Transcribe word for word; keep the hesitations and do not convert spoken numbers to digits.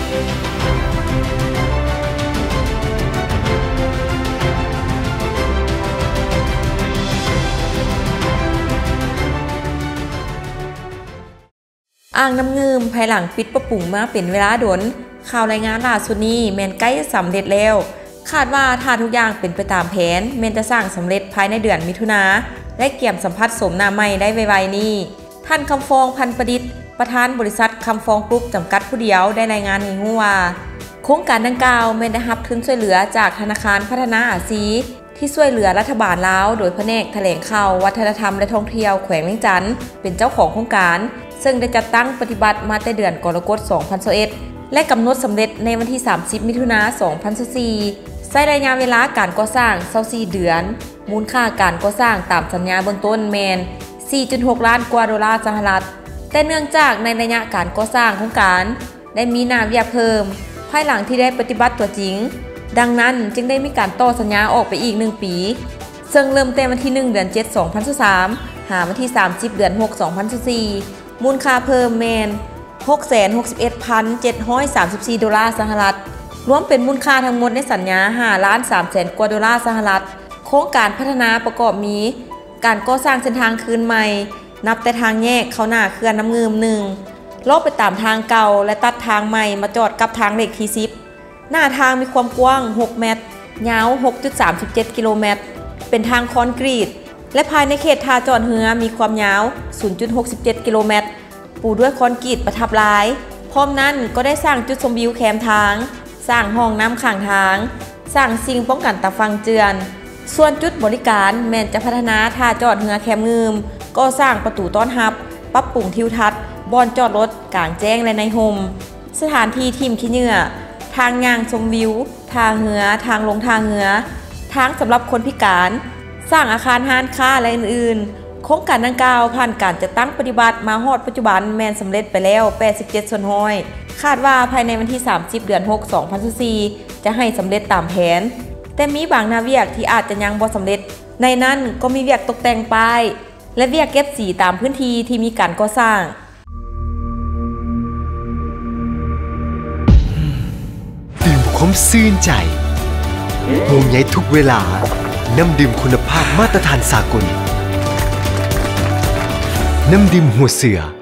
อ่างน้ำเงิมภายหลังปิดปรับปรุงมาเป็นเวลาดนข่าวรายงานล่าสุดนี้แมนใกล้สำเร็จแล้วคาดว่าถ้าทุกอย่างเป็นไปตามแผนแมนจะสร้างสำเร็จภายในเดือนมิถุนาและเกี่ยมสัมผัสสมนาใหม่ได้ไวๆนี้ท่านคำฟองพันประดิษฐ์ประธานบริษัทคำฟองกรุ๊ปจำกัดผู้เดียวได้รายงานให้รู้ว่าโครงการดังกล่าวแมนได้รับทุนช่วยเหลือจากธนาคารพัฒนาอาซีที่ช่วยเหลือรัฐบาลลาวโดยแผนกแถลงข่าววัฒนธรรมและท่องเที่ยวแขวงเวียงจันทร์เป็นเจ้าของโครงการซึ่งได้จัดตั้งปฏิบัติมาแต่เดือนกรกฎาคม สองพันยี่สิบเอ็ด และกำหนดสำเร็จในวันที่ สามสิบ มิถุนายน สองพันยี่สิบสี่ ใช้ระยะเวลาการก่อสร้างยี่สิบสี่เดือน มูลค่าการก่อสร้างตามสัญญาเบื้องต้นแมน สี่จุดหก ล้านกว่าดอลลาร์สหรัฐแต่เนื่องจากในระยะการก่อสร้างโครงการได้มีหน้าเวียเพิ่มภายหลังที่ได้ปฏิบัติตัวจริงดังนั้นจึงได้มีการต่อสัญญาออกไปอีกหนึ่งปีซึ่งเริ่มแต่วันที่หนึ่งเดือนเจ็ด สองพันยี่สิบสามหาวันที่สามสิบเดือนหก สองพันยี่สิบสี่มูลค่าเพิ่มแมน หกแสนหกสิบเอ็ดพันเจ็ดร้อยสามสิบสี่ ดอลลาร์สหรัฐรวมเป็นมูลค่าทั้งหมดในสัญญา ห้าล้านสามแสน กว่าดอลลาร์สหรัฐโครงการพัฒนาประกอบมีการก่อสร้างเส้นทางคืนใหม่นับแต่ทางแยกเข้าหน้าเขื่อนน้ำเงิมหนึ่งลบไปตามทางเก่าและตัดทางใหม่มาจอดกับทางเหล็กที่สิบหน้าทางมีความกว้างหกเมตรยาว หกจุดสามเจ็ด กิโลเมตรเป็นทางคอนกรีตและภายในเขตท่าจอดเรือมีความยาว ศูนย์จุดหกเจ็ด กิโลเมตรปูด้วยคอนกรีตประทับลายพร้อมนั้นก็ได้สร้างจุดชมวิวแคมทางสร้างห้องน้ำข้างทางสร้างสิ่งป้องกันตะฟังเจือนส่วนจุดบริการแม้นจะพัฒนาท่าจอดเรือแคมงืมก็สร้างประตูต้อนรับปรับปรุงทิวทัศน์บ่อนจอดรถกลางแจ้งและในโฮมสถานที่ทิมขี้เหงื่อทางย่างชมวิวทางเรือทางลงทางเรือทางสำหรับคนพิการสร้างอาคารห้างค้าและอื่นๆโครงการดังกล่าวผ่านการจัดตั้งปฏิบัติมาฮอดปัจจุบันแมนสำเร็จไปแล้วแปดสิบเจ็ดส่วนห้อยคาดว่าภายในวันที่สามสิบเดือนหก สองพันยี่สิบสี่จะให้สำเร็จตามแผนแต่มีบางนาเวียกที่อาจจะยังบ่สำเร็จในนั้นก็มีเวียกตกแต่งป้ายและเวียกเก็บสีตามพื้นที่ที่มีการก่อสร้างดื่มความซื่นใจห่วงใยทุกเวลาน้ำดื่มคุณภาพมาตรฐานสากลน้ำดื่มหัวเสือ